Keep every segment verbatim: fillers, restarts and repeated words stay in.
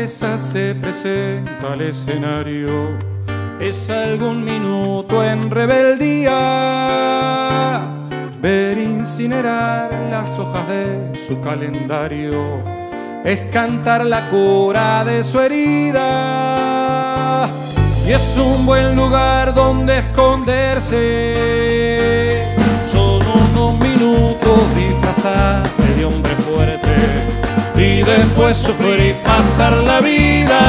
tristeza se presenta al escenario. Es algún minuto en rebeldía, ver incinerar las hojas de su calendario. Es cantar la cura de su herida, y es un buen lugar donde esconderse. Son unos minutos disfrazarse de hombre fuerte y después sufrir y pasar la vida.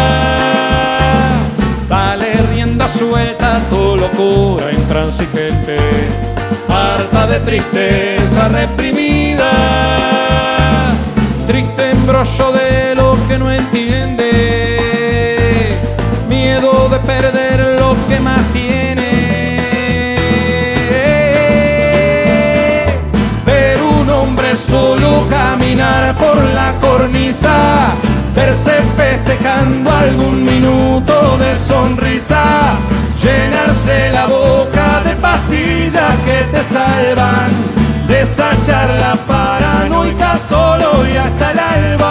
Dale rienda suelta a tu locura intransigente, harta de tristeza reprimida, triste embrollo de lo que no entiende, miedo de perder lo que más tiene. Ver un hombre solo caminar por la cornisa, verse festejando algún minuto de sonrisa, llenarse la boca de pastillas que te salvan, desachar la paranoica solo y hasta el alba.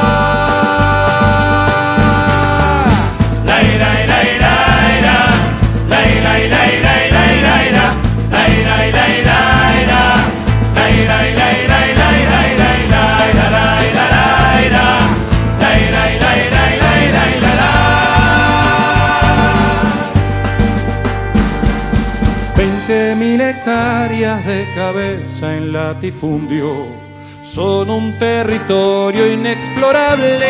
La ira, ira, ira, ira, la ira, ira, ira, ira, ira, ira, la ira, ira, ira, ira, la ira, ira, ira, ira, ira, ira, ira, ira, ira, ira, la ira, ira, ira, ira, ira, ira, ira. Veinte mil hectáreas de cabeza en latifundio son un territorio inexplorable.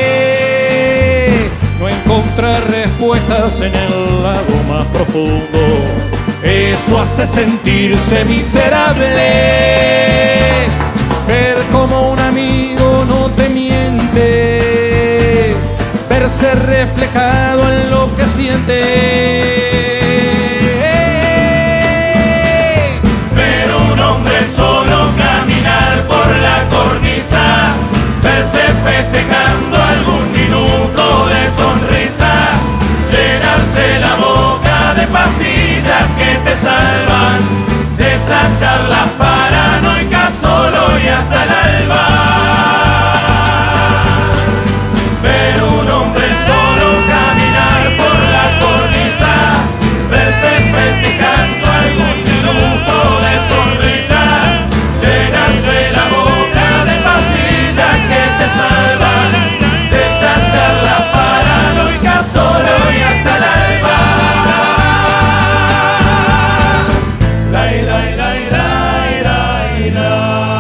No encontrar respuestas en el lago más profundo, eso hace sentirse miserable. Ver como un amigo no te miente, verse reflejado en lo que siente. Ver un hombre solo caminar por la cornisa, verse festejando algún minuto de sonrisa, llenarse la boca de pastillas que te salvan, desachar las paranoicas solo y hasta el alba. Ver un hombre solo caminar por la cornisa, verse festejando algún minuto de sonrisa, llenarse la boca de pastillas que te salvan, desachar la paranoica solo y hasta el alba. La ira, ira, ira, ira, ira.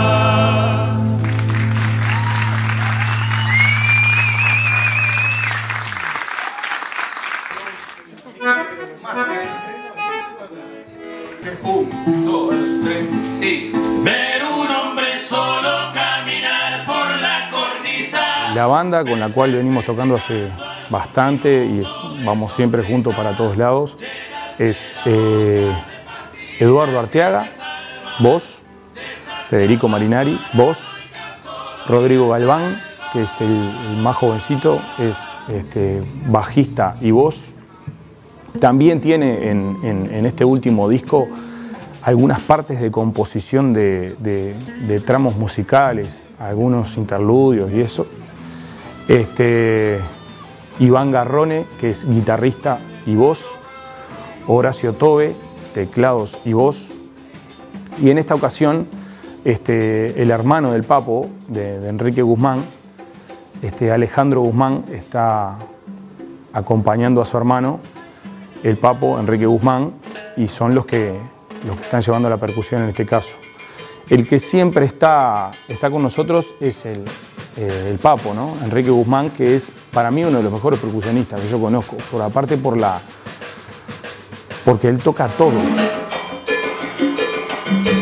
Un, dos, tres y ver un hombre solo caminar por la cornisa. La banda con la cual venimos tocando hace bastante y vamos siempre juntos para todos lados es eh, Eduardo Arteaga, voz, Federico Marinari, voz, Rodrigo Galván, que es el, el más jovencito, es este, bajista y voz. También tiene en, en, en este último disco algunas partes de composición de, de, de tramos musicales, algunos interludios y eso. Este, Iván Garrone, que es guitarrista y voz. Horacio Tobe, teclados y voz. Y en esta ocasión, este, el hermano del Papo, de, de Enrique Guzmán, este, Alejandro Guzmán, está acompañando a su hermano, el Papo, Enrique Guzmán, y son los que, los que están llevando la percusión en este caso. El que siempre está, está con nosotros es el, eh, el Papo, ¿no? Enrique Guzmán, que es para mí uno de los mejores percusionistas que yo conozco, por aparte por la, porque él toca todo.